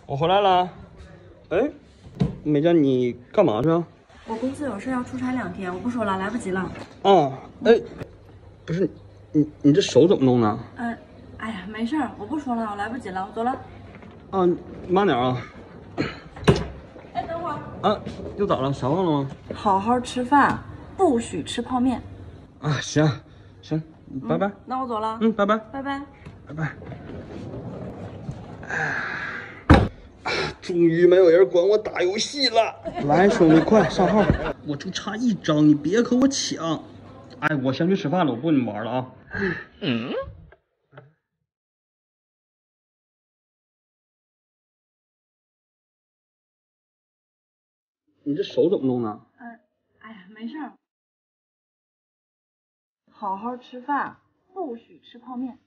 我回来了。哎，美佳，你干嘛去啊？ 我公司有事要出差2天，我不说了，来不及了。 啊，哎，不是，你这手怎么弄的？ 哎呀，没事儿，我不说了，我来不及了，我走了。 啊，慢点啊。 哎，等会儿。 啊，又咋了？啥忘了吗？ 好好吃饭，不许吃泡面。 啊，行，拜拜。 那我走了。 拜拜， 拜拜。 拜拜。终于没有人管我打游戏了。来，兄弟，快上号！我就差1张，你别和我抢。哎，我先去吃饭了，我不跟你们玩了啊。你这手怎么弄的？ 哎呀，没事儿。好好吃饭，不许吃泡面。